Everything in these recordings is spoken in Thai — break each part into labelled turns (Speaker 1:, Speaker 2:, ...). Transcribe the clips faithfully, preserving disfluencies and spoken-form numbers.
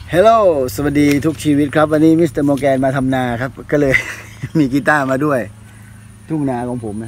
Speaker 1: เฮลโลสวัสดีทุกชีวิตครับวันนี้มิสเตอร์โมแกนมาทำนาครับก็เลย มีกีตาร์มาด้วยทุ่งนาของผมนะ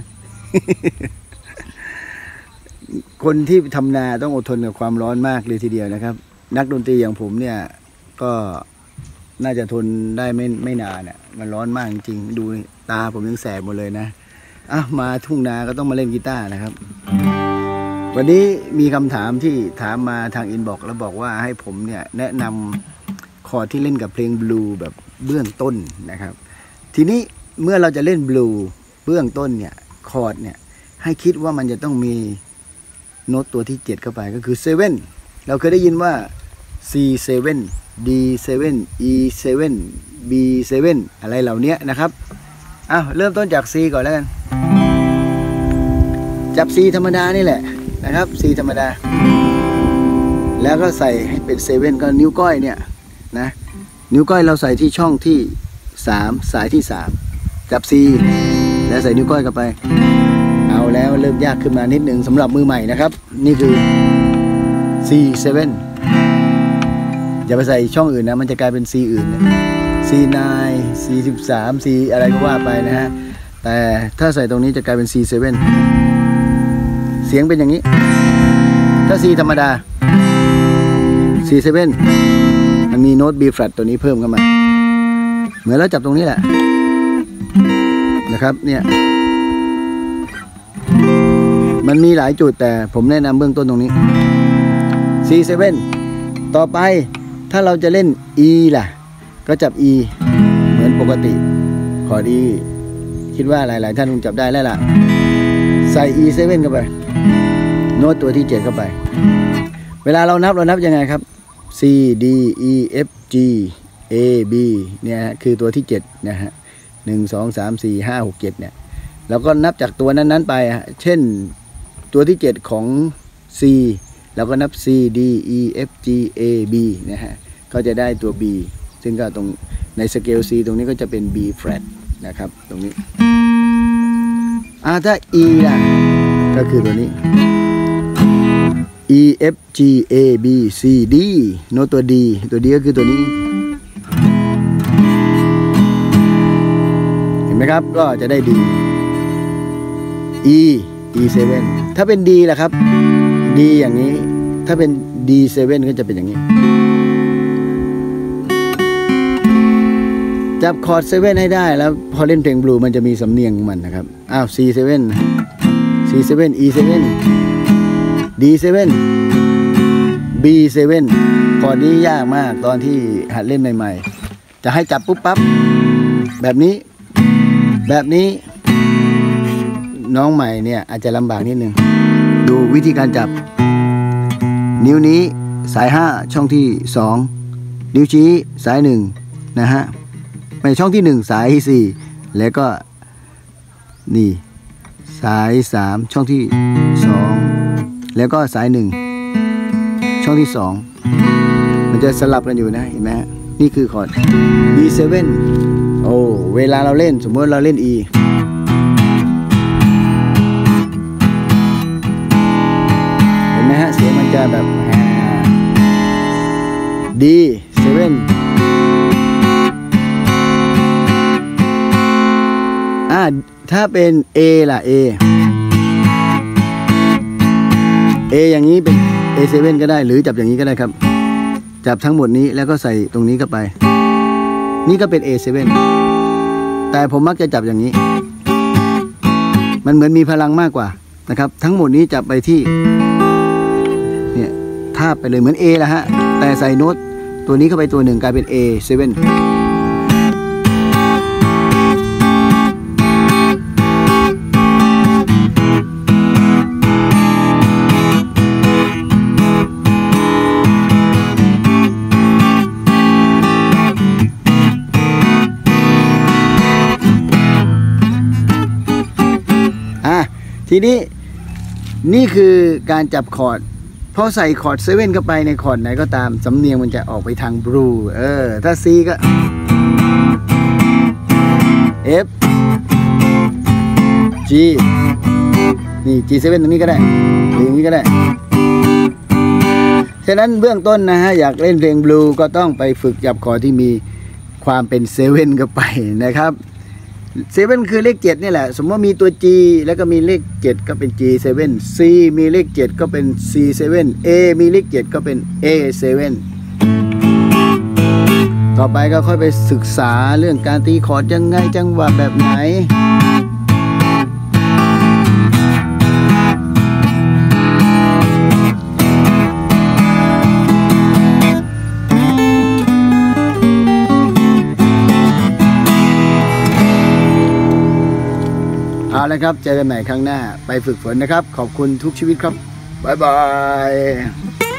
Speaker 1: คนที่ทำนาต้องอดทนกับความร้อนมากเลยทีเดียวนะครับนักดนตรีอย่างผมเนี่ยก็น่าจะทนได้ไม่ไม่นานอ่ะมันร้อนมากจริงดูตาผมยังแสบหมดเลยนะอ่ะมาทุ่งนาก็ต้องมาเล่นกีตาร์นะครับวันนี้มีคำถามที่ถามมาทางอินบ็อกซ์แล้วบอกว่าให้ผมเนี่ยแนะนำคอร์ดที่เล่นกับเพลงบลูแบบเบื้องต้นนะครับทีนี้เมื่อเราจะเล่นบลูเบื้องต้นเนี่ยคอร์ดเนี่ยให้คิดว่ามันจะต้องมีโน้ตตัวที่เจ็ดเข้าไปก็คือเซเว่นเราเคยได้ยินว่า ซี เซเว่น ดี เซเว่น อี เซเว่น บี เซเว่น อะไรเหล่านี้นะครับอ้าวเริ่มต้นจาก C ก่อนแล้วกันจับ C ธรรมดานี่แหละนะครับ C ธรรมดาแล้วก็ใส่ให้เป็นเซเว่นก็นิ้วก้อยเนี่ยนะนิ้วก้อยเราใส่ที่ช่องที่สามสายที่สามจับ C แล้วใส่นิ้วก้อยเข้าไปเอาแล้วเริ่มยากขึ้นมานิดหนึ่งสำหรับมือใหม่นะครับนี่คือ C เซเว่น อย่าไปใส่ช่องอื่นนะมันจะกลายเป็น C อื่นนะ ซี ไนน์ ซี สิบสาม C อะไรก็ว่าไปนะฮะแต่ถ้าใส่ตรงนี้จะกลายเป็น ซี เซเว่น เสียงเป็นอย่างนี้ถ้า C ธรรมดา ซี เซเว่น มันมีโน้ต B flat ตัวนี้เพิ่มเข้ามาเหมือนเราจับตรงนี้แหละนะครับเนี่ยมันมีหลายจุดแต่ผมแนะนำเบื้องต้นตรงนี้ ซี เซเว่น ต่อไปถ้าเราจะเล่น E ล่ะก็จับ E เหมือนปกติคอร์ด E คิดว่าหลายๆท่านคงจับได้แล้วล่ะใส่ อี เซเว่น เข้าไปโน้ตตัวที่เจ็ดเข้าไปเวลาเรานับเรานับยังไงครับ C D E F G A B เนี่ยคือตัวที่เจ็ดนะฮะหนึ่ง สอง สาม สี่ ห้า หก เจ็ดเนี่ยแล้วก็นับจากตัวนั้นๆไปเช่นตัวที่เจ็ดของ C แล้วก็นับ C D E F G A B นะฮะก็จะได้ตัว B ซึ่งก็ตรงในสเกล C ตรงนี้ก็จะเป็น B flat นะครับตรงนี้อ่าถ้า E ล่ะก็คือตัวนี้ E F G A B C D โน้ตตัว D ตัว D ก็คือตัวนี้เห็นไหมครับก็จะได้ D E E เซเว่น ถ้าเป็น D ล่ะครับ D อย่างนี้ถ้าเป็น D เซเว่น ก็จะเป็นอย่างนี้จับคอร์ดเซเว่นให้ได้แล้วพอเล่นเพลงบลูมันจะมีสำเนียงของมันนะครับอ้าว C เซเว่น C เซเว่น E เซเว่น D เซเว่น B เซเว่น คอร์ดนี้ยากมากตอนที่หัดเล่นใหม่ๆจะให้จับปุ๊บปั๊บแบบนี้แบบนี้น้องใหม่เนี่ยอาจจะลำบากนิดนึงดูวิธีการจับนิ้วนี้สายห้าช่องที่สองนิ้วชี้สายหนึ่งนะฮะไม่ช่องที่หนึ่งสายที่สี่แล้วก็นี่สายสามช่องที่สองแล้วก็สายหนึ่งช่องที่สองมันจะสลับกันอยู่นะเห็นไหมฮะนี่คือคอร์ด B เซเว่น โอ้เวลาเราเล่นสมมติเราเล่น E เห็นไหมฮะเสียงมันจะแบบ D เซเว่น อ่าถ้าเป็น A ล่ะ A A อย่างนี้เป็น A เซเว่น ก็ได้หรือจับอย่างนี้ก็ได้ครับจับทั้งหมดนี้แล้วก็ใส่ตรงนี้เข้าไปนี่ก็เป็น A เซเว่น แต่ผมมักจะจับอย่างนี้มันเหมือนมีพลังมากกว่านะครับทั้งหมดนี้จับไปที่เนี่ยทาบไปเลยเหมือน A ละฮะแต่ใส่โน้ตตัวนี้เข้าไปตัวหนึ่งกลายเป็น A เซเว่นทีนี้นี่คือการจับคอร์ดพอใส่คอร์ดเซเว่นเข้าไปในคอร์ดไหนก็ตามสำเนียงมันจะออกไปทางบลูเออถ้า C ก็ F G นี่ G เซเว่น ตรงนี้ก็ได้หรืออย่างนี้ก็ได้ ใฉะนั้นเบื้องต้นนะฮะอยากเล่นเพลงบลูก็ต้องไปฝึกจับคอร์ดที่มีความเป็นเซเว่นเข้าไปนะครับเซเว่นคือเลขเจ็ดนี่แหละสมมติว่ามีตัว G แล้วก็มีเลขเจ็ดก็เป็น จี เซเว่น C มีเลขเจ็ดก็เป็น ซี เซเว่น A มีเลขเจ็ดก็เป็น เอ เซเว่น ต่อไปก็ค่อยไปศึกษาเรื่องการตีคอร์ดยังไงจังหวะแบบไหนเอาละครับเจอกันใหม่ครั้งหน้าไปฝึกฝนนะครับขอบคุณทุกชีวิตครับบ๊ายบาย